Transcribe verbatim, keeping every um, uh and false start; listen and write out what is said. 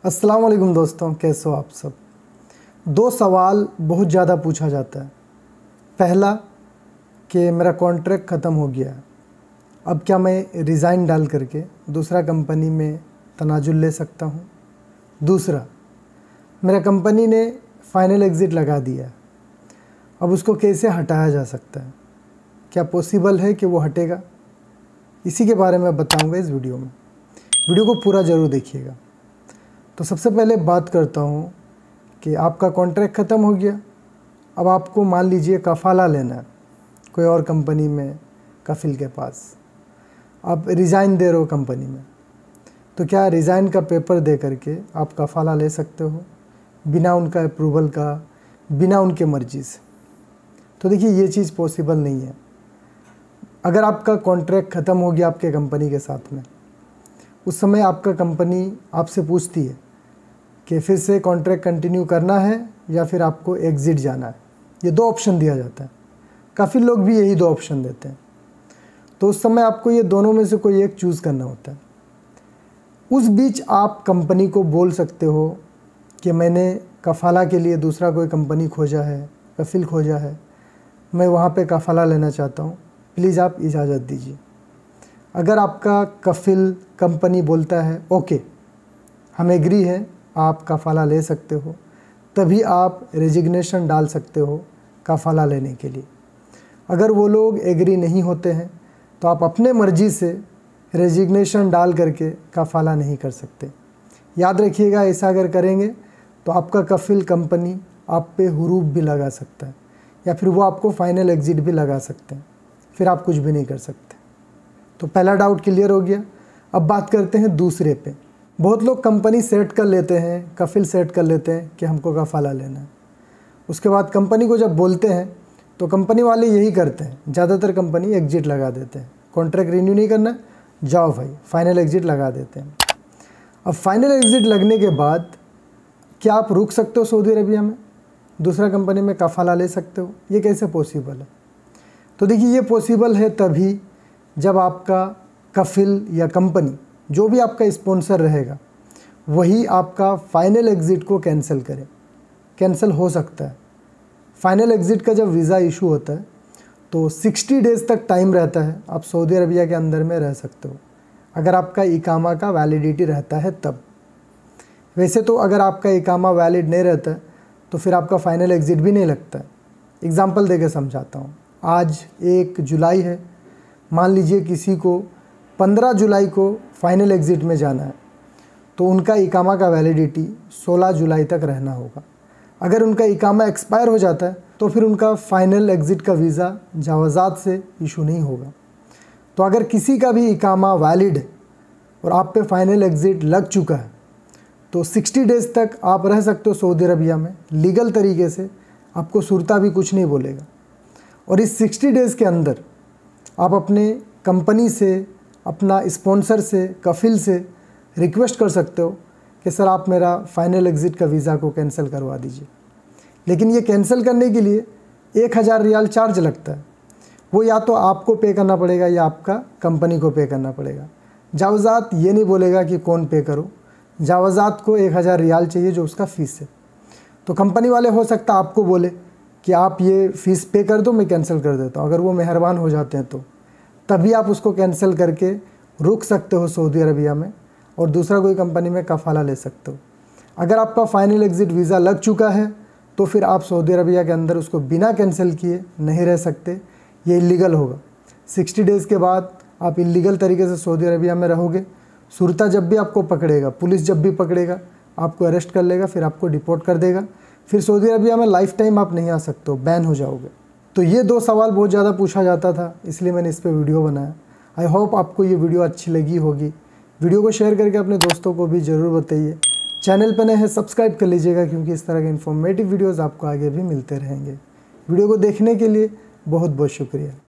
अस्सलाम वालेकुम दोस्तों, कैसे हो आप सब। दो सवाल बहुत ज़्यादा पूछा जाता है। पहला कि मेरा कॉन्ट्रैक्ट ख़त्म हो गया है, अब क्या मैं रिज़ाइन डाल करके दूसरा कंपनी में तनाजुल ले सकता हूँ। दूसरा, मेरा कंपनी ने फ़ाइनल एग्ज़िट लगा दिया है, अब उसको कैसे हटाया जा सकता है, क्या पॉसिबल है कि वो हटेगा। इसी के बारे में बताऊँगा इस वीडियो में। वीडियो को पूरा ज़रूर देखिएगा। तो सबसे पहले बात करता हूँ कि आपका कॉन्ट्रैक्ट ख़त्म हो गया, अब आपको मान लीजिए कफ़ाला लेना है कोई और कंपनी में, कफ़िल के पास। आप रिज़ाइन दे रहे हो कंपनी में, तो क्या रिज़ाइन का पेपर दे करके आप कफ़ाला ले सकते हो बिना उनका अप्रूवल का, बिना उनके मर्ज़ी से। तो देखिए, ये चीज़ पॉसिबल नहीं है। अगर आपका कॉन्ट्रैक्ट ख़त्म हो गया आपके कंपनी के साथ में, उस समय आपका कंपनी आपसे पूछती है कि फिर से कॉन्ट्रैक्ट कंटिन्यू करना है या फिर आपको एग्ज़िट जाना है। ये दो ऑप्शन दिया जाता है, काफ़ी लोग भी यही दो ऑप्शन देते हैं। तो उस समय आपको ये दोनों में से कोई एक चूज़ करना होता है। उस बीच आप कंपनी को बोल सकते हो कि मैंने कफ़ाला के लिए दूसरा कोई कंपनी खोजा है, कफ़िल खोजा है, मैं वहाँ पे कफ़ाला लेना चाहता हूँ, प्लीज़ आप इजाज़त दीजिए। अगर आपका कफ़िल कंपनी बोलता है ओके हम एग्री हैं, आप कफ़ाला ले सकते हो, तभी आप रेजिग्नेशन डाल सकते हो कफ़ाला लेने के लिए। अगर वो लोग एग्री नहीं होते हैं तो आप अपने मर्ज़ी से रेजिग्नेशन डाल करके कफ़ाला नहीं कर सकते। याद रखिएगा, ऐसा अगर करेंगे तो आपका कफ़िल कंपनी आप पे हुरूफ भी लगा सकता है या फिर वो आपको फ़ाइनल एग्ज़िट भी लगा सकते हैं, फिर आप कुछ भी नहीं कर सकते। तो पहला डाउट क्लियर हो गया। अब बात करते हैं दूसरे पे। बहुत लोग कंपनी सेट कर लेते हैं, कफ़िल सेट कर लेते हैं कि हमको कफ़ाला लेना है। उसके बाद कंपनी को जब बोलते हैं तो कंपनी वाले यही करते हैं, ज़्यादातर कंपनी एग्ज़िट लगा देते हैं। कॉन्ट्रैक्ट रिन्यू नहीं करना, जाओ भाई फ़ाइनल एग्ज़िट लगा देते हैं। अब फ़ाइनल एग्ज़िट लगने के बाद क्या आप रुक सकते हो सऊदी अरबिया में, दूसरा कंपनी में कफ़ाला ले सकते हो? ये कैसे पॉसिबल है? तो देखिए, ये पॉसिबल है तभी जब आपका कफ़िल या कंपनी, जो भी आपका स्पॉन्सर रहेगा, वही आपका फ़ाइनल एग्ज़िट को कैंसिल करे। कैंसिल हो सकता है। फ़ाइनल एग्ज़िट का जब वीज़ा इशू होता है तो साठ डेज़ तक टाइम रहता है, आप सऊदी अरबिया के अंदर में रह सकते हो अगर आपका इकामा का वैलिडिटी रहता है तब। वैसे तो अगर आपका इकामा वैलिड नहीं रहता है तो फिर आपका फ़ाइनल एग्ज़िट भी नहीं लगता है। एग्ज़ाम्पल देके समझाता हूँ। आज एक जुलाई है, मान लीजिए किसी को पंद्रह जुलाई को फ़ाइनल एग्ज़िट में जाना है, तो उनका इकामा का वैलिडिटी सोलह जुलाई तक रहना होगा। अगर उनका इकामा एक्सपायर हो जाता है तो फिर उनका फ़ाइनल एग्ज़िट का वीज़ा जावज़ात से इशू नहीं होगा। तो अगर किसी का भी इकामा वैलिड है और आप पे फ़ाइनल एग्ज़िट लग चुका है तो साठ डेज़ तक आप रह सकते हो सऊदी अरबिया में लीगल तरीके से, आपको सुरता भी कुछ नहीं बोलेगा। और इस साठ डेज़ के अंदर आप अपने कंपनी से, अपना स्पॉन्सर से, कफ़िल से रिक्वेस्ट कर सकते हो कि सर आप मेरा फ़ाइनल एग्ज़िट का वीज़ा को कैंसिल करवा दीजिए। लेकिन ये कैंसिल करने के लिए एक हज़ार रियाल चार्ज लगता है, वो या तो आपको पे करना पड़ेगा या आपका कंपनी को पे करना पड़ेगा। जावज़ात ये नहीं बोलेगा कि कौन पे करो, जावज़ात को एक हज़ार रियाल चाहिए जो उसका फ़ीस है। तो कंपनी वाले हो सकता है आपको बोले कि आप ये फ़ीस पे कर दो, मैं कैंसिल कर देता हूँ। अगर वो मेहरबान हो जाते हैं तो तभी आप उसको कैंसिल करके रुक सकते हो सऊदी अरबिया में और दूसरा कोई कंपनी में कफ़ाला ले सकते हो। अगर आपका फ़ाइनल एग्ज़िट वीज़ा लग चुका है तो फिर आप सऊदी अरबिया के अंदर उसको बिना कैंसिल किए नहीं रह सकते, ये इलीगल होगा। साठ डेज़ के बाद आप इलीगल तरीके से सऊदी अरबिया में रहोगे। सुरता जब भी आपको पकड़ेगा, पुलिस जब भी पकड़ेगा, आपको अरेस्ट कर लेगा, फिर आपको डिपोर्ट कर देगा। फिर सऊदी अरबिया में लाइफ टाइम आप नहीं आ सकते हो, बैन हो जाओगे। तो ये दो सवाल बहुत ज़्यादा पूछा जाता था, इसलिए मैंने इस पर वीडियो बनाया। आई होप आपको ये वीडियो अच्छी लगी होगी। वीडियो को शेयर करके अपने दोस्तों को भी ज़रूर बताइए। चैनल पर नए हैं सब्सक्राइब कर लीजिएगा, क्योंकि इस तरह के इन्फॉर्मेटिव वीडियोज़ आपको आगे भी मिलते रहेंगे। वीडियो को देखने के लिए बहुत बहुत शुक्रिया।